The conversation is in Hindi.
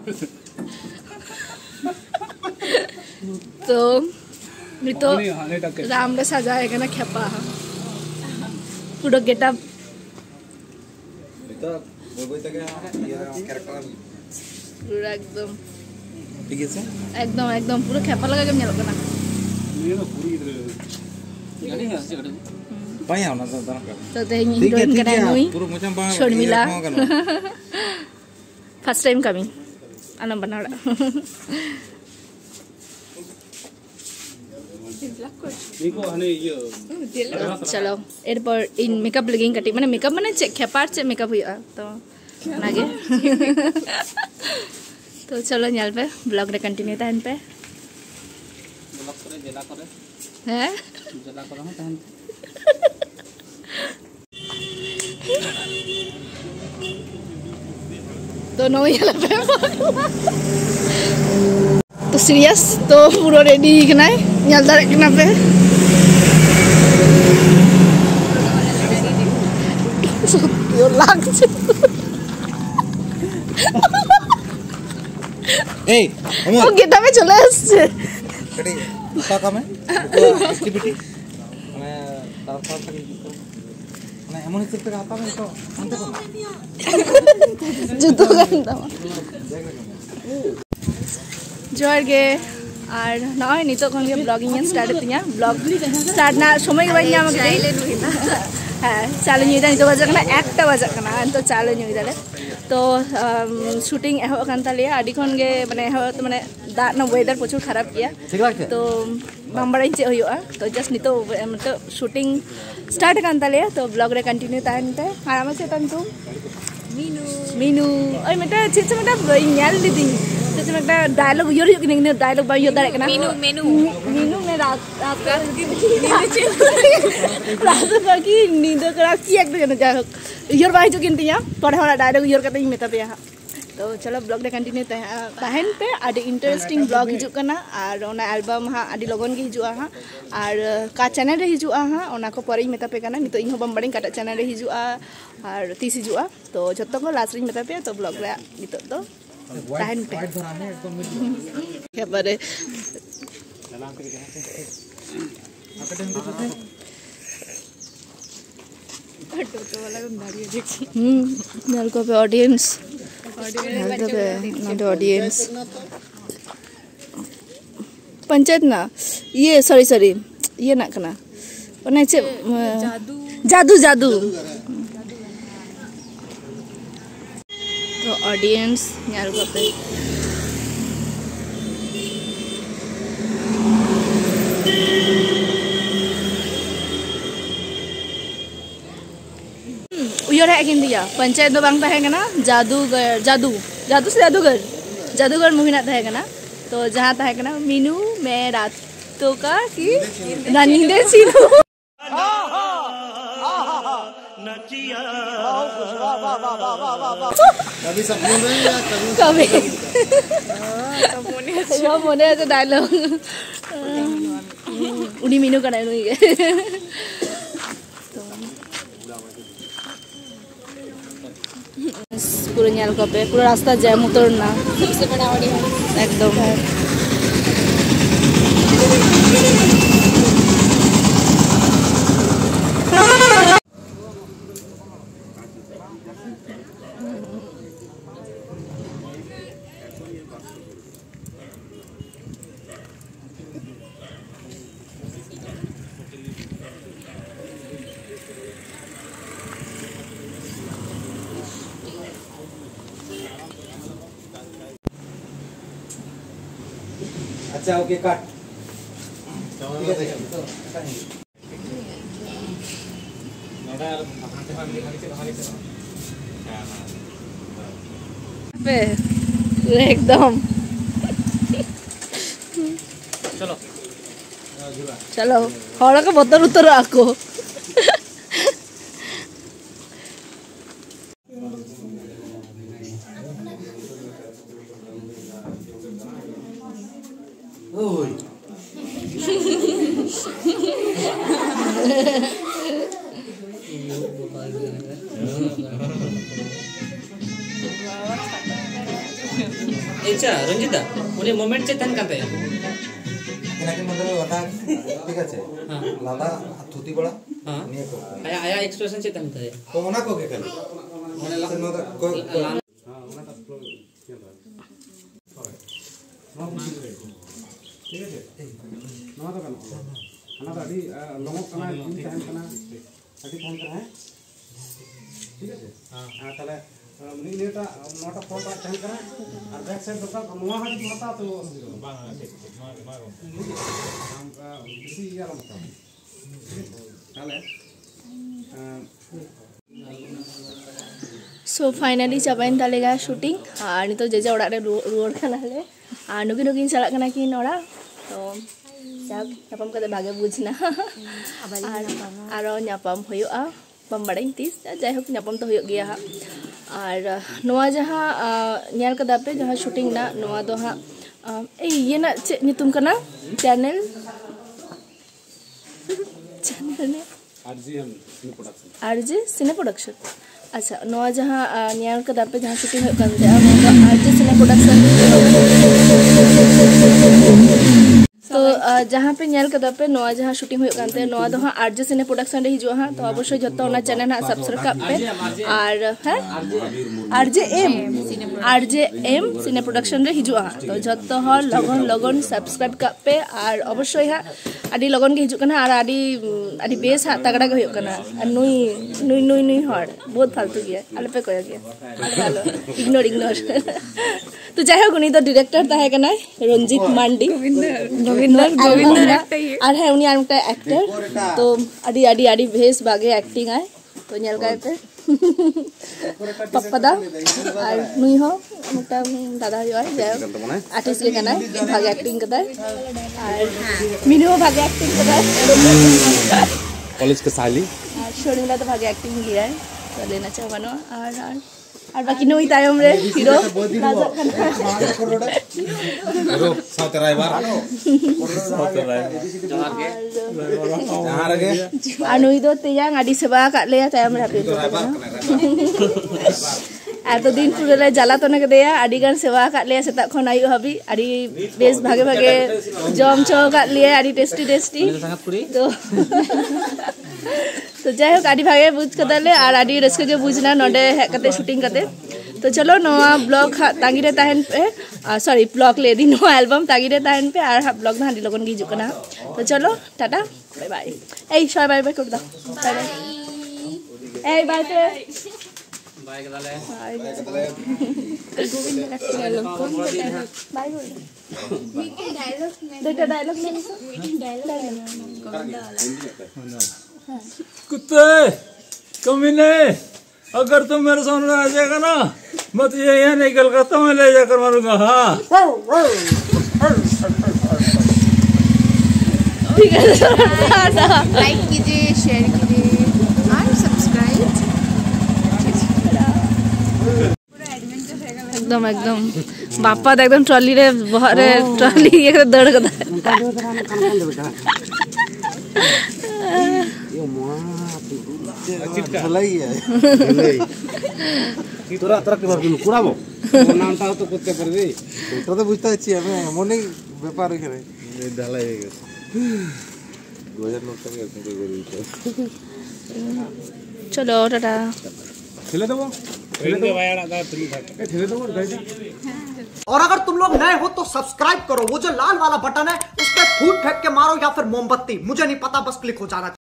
तो नितो राम रे सजाए के ना खेपा पूरा गेटअप पूरा एकदम ठीक है एकदम एकदम पूरा खेपा लगा के nyalok kana पाया ना तो तो तेहन heroin kana nui Sharmila first time kami alam banada चलो एरपर इन मेकअप लगिंग कटी माने मेकअप माने चेक खेपार चे मेकअप हुआ तो नागे तो चलो nyal पे ब्लॉग रे कंटिन्यू ताहन पे ब्लॉग करे जेला करे हैं जेला करे ताहन तो नो nyal पे तो सीरियस तो पूरा रेडी कना nyal दारे कना पे यो लाग ए ओ गेटा में चले আসছে कटी टाका में एक्टिविटी मैं तारपा तक मैं एमन हिसाब से आता में तो अंत को जुतो गंदा जोर गे আর নয় নিতো কোন গে ব্লগিং স্টার্ট তিয়া ব্লগ স্টার্ট না সময় গে বাইয়া আমাকে সাইলেন্ট হইনা হ্যাঁ চালু নিয়ে নিতো বাজে কানা একটা বাজে কানা তো চালু নিয়ে দালে তো শুটিং এহ কান তালিয়া আডি খন গে মানে এহ তো মানে দা না ওয়েদার প্রচুর খারাপ গিয়া তো বাম্বাড়াই চে হইয়া তো জাস্ট নিতো मतलब শুটিং স্টার্ট কান তালিয়া তো ব্লগ রে কন্টিনিউ তাহনতে আর আমার চেতন তুম मीनू ओय मेटा चेचे मेटा ᱧᱮᱞ ᱞᱤᱫᱤᱧ चेचे मेटा डायलॉग योर किने डायलॉग बा यो दारे कना मीनू में रात की नींद करा की एक दिन जा योर बाई जो किनतिया पढ़े वाला डायलॉग योर कते मेता पे तो चलो ब्लॉग रे कंटिन्यू ताहन पे आडी इंटरेस्टिंग ब्लॉग हिजु कना और ओना एल्बम हा आडी लगन गे हिजुआ हा और का चैनल रे हिजुआ हा ओना को परे मेता पे कना नितो इहो बम्बडिंग काटा चैनल रे हिजुआ और तीस हिजुआ तो जत्तो को लास्ट रे मेता पे तो ब्लॉग रे नितो तो ताहन पे क्या परे टोटो वाला गाड़ी देखी नल को पे ऑडियंस not audience पंचायत ना ये सॉरी ये ना कना ओने चे जादू जादू तो ऑडियंस यार को पे उयो रे किन दिया पंचायत दो बांग ताहे कना जादूगर मूवी ना ताहे कना तो जहां ताहे कना मीनू मैं रातों का की रनिंग दे सीनू कभी सपनों में या कभी सपने से डायलॉग उड़ी मीनू का डायलॉग ये पूरा न्याल को पे पूरा रास्ता जैम उतरना सबसे बड़ा ऑडियंस एकदम अच्छा ओके काट एकदम चलो हड़ा का बतर उतर आको अच्छा रंजिता उन्हें मोमेंट से तन करते हैं किनाके मतलब वाला ठीक है हाँ लाला थूती बड़ा हाँ नहीं को आया आया एक्सप्रेशन से तन करते हैं तो ओना को के कल उन्हें कोई ला ठीक है नवा तो कन खाना तो अभी लोगों का ना दिन टाइम करना अभी टाइम करना है ठीक है हां ताले नी नेटा नोटा फोन का टाइम करना और बैक साइड तो का नवा हाथ होता तो बांग हम किसी यार मत ताले सो फाइनली चाबाइन तालेगा शूटिंग और नितो जेजे ओड़ा रे रुआड़ कना ले और नुगी नुगी चला कना कि ओड़ा तो जाक नापाम कते भागे बुझना आरो नापाम होयुआ बम बड़ाई तीस जाय होक नापाम तो होयुग गया और नोआ जहां न्याल कदा पे जहां शूटिंग ना नोआ दो हां ए ये ना चे नितुम कना चैनल ने आरजे सिने प्रोडक्शन अच्छा नोआ जहां न्याल कदा पे जहां शूटिंग होक कान आरजे सिने प्रोडक्शन तो जहाँ पे न्याल कदा पे नोआ जहाँ शूटिंग होक कानते नोआ दो हाँ आरजे सिने प्रोडक्शन रे हिजुआ हाँ तो अवश्य जत्तो ना चैनल हाँ सब्सक्राइब पे और है आरजे एम सिने प्रोडक्शन रे हिजुआ हाँ तो जत्तो हाँ लगन लगन सब्सक्राइब का पे और अवश्य हाँ आदि लगन के हिजुआ कना और आदि बेस हाँ तगड़ा के होक कना नुई नुई नुई नुई हर बहुत फालतू गया आले पे कोया गया इग्नोर तो जाय हो गुनी तो डायरेक्टर ताहे कना रंजित मांडी गोविंदर और है उनी आर एक्टर तो आदि आदि आदि भेस बागे एक्टिंग आए तो नेल गाय पे पप्पा और नुई हो मुटा दादा जो है जाय आर्टिस्ट के कना भागे एक्टिंग करता है और मिनू भागे एक्टिंग करता है कॉलेज के साली शोरिंगला तो भागे एक्टिंग किया है तो लेना चाहवानो और बाकी नुई तायम रे हीरो रो साउथ राइवर जहां रगे नुई दो तेयांग आदि सेवा का ले तायम रे एतो दिन पुरे जला तो नके देया आदि गान सेवा का ले सेता खन आयु हबी आदि बेस भागे भागे जम चो का ले आदि टेस्टी तो जाय हो आदि भागे बुझ कदले और आदि रस्के जो बुझना नोडे हे कते शूटिंग कते तो चलो नोआ ब्लॉग तांगी रे ताहन पे सॉरी ब्लॉग ले दी नोआ एल्बम तांगी रे ताहन पे और ब्लॉग ना हांडी लगन की जुकना तो चलो टाटा बाय बाय ए सबाई बाय बाय कर दो बाय बाय ए बाय पे बाय कदले गोविंद बाय बोल देखो डायलॉग में कुत्ते कमीने अगर तुम मेरे सामने आ जाएगा ना मैं तुझे यहाँ निकल करता मैं ले जाकर मारूंगा हाँ ठीक है लाइक कीजिए शेयर कीजिए और सब्सक्राइब एकदम एकदम बापा तो एकदम ट्रॉली रे बहुत रे ट्रॉली ये दौड़ गदा তোরা কি ভাববি কুড়াবো নামটা তো করতে পারবি তোরা তো বুঝতে পারছি আমি এমনই ব্যাপার এখানে ঢালাই হয়ে গেছে 2000 নোট টাকা এরকম করে দিতে चलो टाटा ठेले देबो भाई आड़ा तुम ठेले देबो गाइस और अगर तुम लोग नए हो तो सब्सक्राइब करो वो जो लाल वाला बटन है उस पर फूट फेंक के मारो या फिर मोमबत्ती मुझे नहीं पता बस क्लिक हो जाना